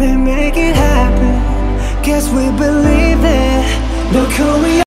they make it happen. Guess we believe it. Look who we